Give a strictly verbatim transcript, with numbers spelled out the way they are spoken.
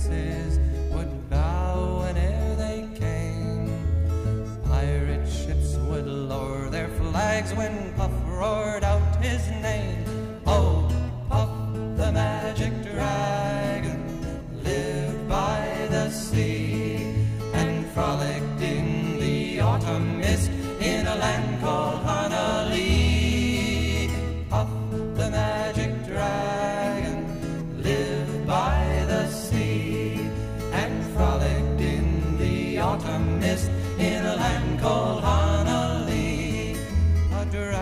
princes would bow whene'er they came. Pirate ships would lower their flags when Puff roared out his name. Oh, Puff, the magic dragon, lived by the sea and frolicked in the autumn mist in a land called Honolulu.